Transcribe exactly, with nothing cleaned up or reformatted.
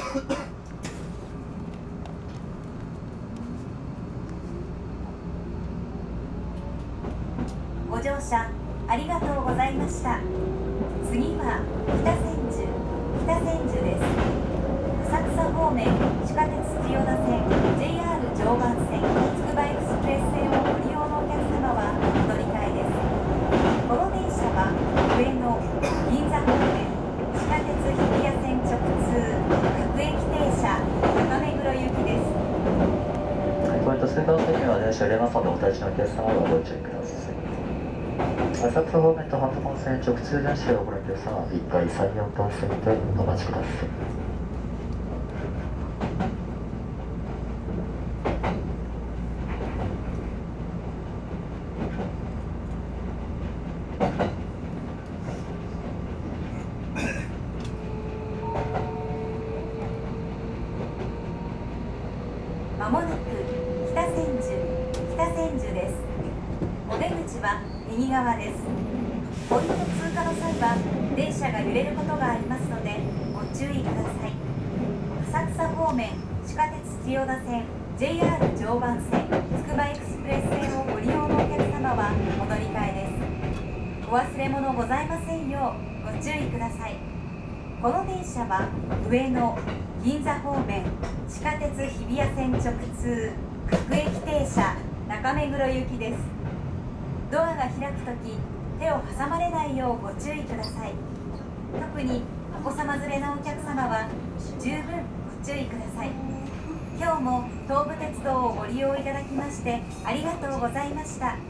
ご乗車ありがとうございました。次は北千住北千住です。浅草方面地下鉄千代田線 ジェイアール 常磐線つくばエクスプレス線をご利用のお客様はお乗り換えです。この電車は上野銀座方面地下鉄日比谷線直通各駅停車中目黒行きです。 ポイント通過の時には電車を入れますので、お立ちのお客様はご注意ください。浅草方面と半本線直通電車をご覧のお客様はいっかい さんじゅうよんパーセント お待ちください。 まもなく北千住北千住です。お出口は右側です。ポイント通過の際は電車が揺れることがありますのでご注意ください。浅草方面地下鉄千代田線 ジェイアール 常磐線つくばエクスプレス線をご利用のお客様はお乗り換えです。お忘れ物ございませんようご注意ください。この電車は上野銀座方面地下鉄日比谷線直通各駅停車中目黒行きです。ドアが開くとき手を挟まれないようご注意ください。特にお子様連れのお客様は十分ご注意ください。今日も東武鉄道をご利用いただきましてありがとうございました。